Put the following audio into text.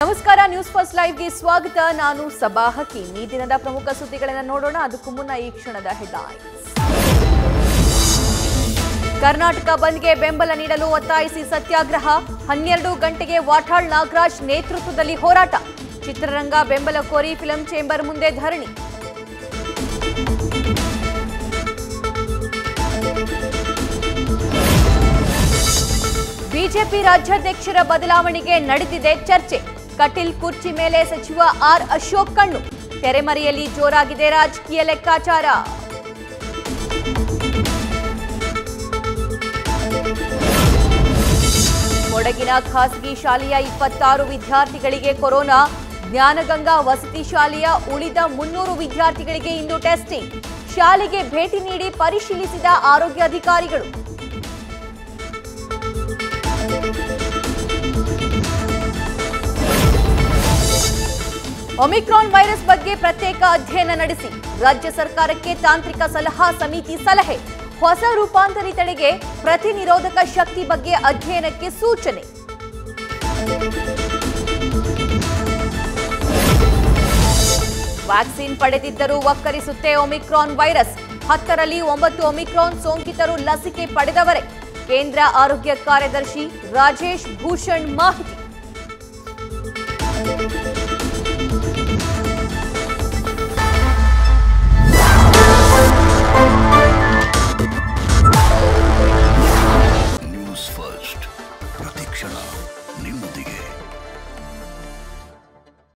ನಮಸ್ಕಾರ, news first ಲೈವ್ಗೆ ಸ್ವಾಗತ. ನಾನು ಸಬಾ ಹಕೀಂ. ಈ ದಿನದ ಪ್ರಮುಖ ಸುದ್ದಿಗಳನ್ನು ನೋಡೋಣ. ಅದಕ್ಕೂ ಮುನ್ನ ಈ ಕ್ಷಣದ ಹೆಡ್ಲೈನ್ಸ್. ಕರ್ನಾಟಕ ಬಂದ್ಗೆ ಬೆಂಬಲ ನೀಡಲು ಒತ್ತಾಯಿಸಿ ಸತ್ಯಾಗ್ರಹ. 12 ಗಂಟೆಗೆ ವಾಟಾಳ್ ನಾಗರಾಜ್ ನೇತೃತ್ವದಲ್ಲಿ ಹೋರಾಟ. ಚಿತ್ರರಂಗ ಬೆಂಬಲ ಕೋರಿ ಫಿಲ್ಮ್ ಚೇಂಬರ್ ಮುಂದೆ ಧರಣಿ. ಬಿಜೆಪಿ ರಾಜ್ಯಾಧ್ಯಕ್ಷರ ಬದಲಾವಣೆಗೆ ನಡೆದಿದೆ ಚರ್ಚೆ. ಕಟೀಲ್ ಕುರ್ಚಿ ಮೇಲೆ ಸಚಿವ ಆರ್ ಅಶೋಕ್ ಕಣ್ಣು. ತೆರೆಮರೆಯಲ್ಲಿ ಜೋರಾಗಿದೆ ರಾಜಕೀಯ ಲೆಕ್ಕಾಚಾರ. ಕೊಡಗಿನ ಖಾಸಗಿ ಶಾಲೆಯ 26 ವಿದ್ಯಾರ್ಥಿಗಳಿಗೆ ಕೊರೋನಾ. ಜ್ಞಾನಗಂಗಾ ವಸತಿ ಶಾಲೆಯ ಉಳಿದ 300 ವಿದ್ಯಾರ್ಥಿಗಳಿಗೆ ಇಂದು ಟೆಸ್ಟಿಂಗ್. ಶಾಲೆಗೆ ಭೇಟಿ ನೀಡಿ ಪರಿಶೀಲಿಸಿದ ಆರೋಗ್ಯಾಧಿಕಾರಿಗಳು. ಒಮಿಕ್ರಾನ್ ವೈರಸ್ ಬಗ್ಗೆ ಪ್ರತ್ಯೇಕ ಅಧ್ಯಯನ ನಡೆಸಿ. ರಾಜ್ಯ ಸರ್ಕಾರಕ್ಕೆ ತಾಂತ್ರಿಕ ಸಲಹಾ ಸಮಿತಿ ಸಲಹೆ. ಹೊಸ ರೂಪಾಂತರಿ ತಡೆಗೆ ಪ್ರತಿನಿರೋಧಕ ಶಕ್ತಿ ಬಗ್ಗೆ ಅಧ್ಯಯನಕ್ಕೆ ಸೂಚನೆ. ವ್ಯಾಕ್ಸಿನ್ ಪಡೆದಿದ್ದರೂ ವಕ್ಕರಿಸುತ್ತೆ ಒಮಿಕ್ರಾನ್ ವೈರಸ್. 10ರಲ್ಲಿ 9 ಒಮಿಕ್ರಾನ್ ಸೋಂಕಿತರು ಲಸಿಕೆ ಪಡೆದವರೇ. ಕೇಂದ್ರ ಆರೋಗ್ಯ ಕಾರ್ಯದರ್ಶಿ ರಾಜೇಶ್ ಭೂಷಣ್ ಮಾಹಿತಿ.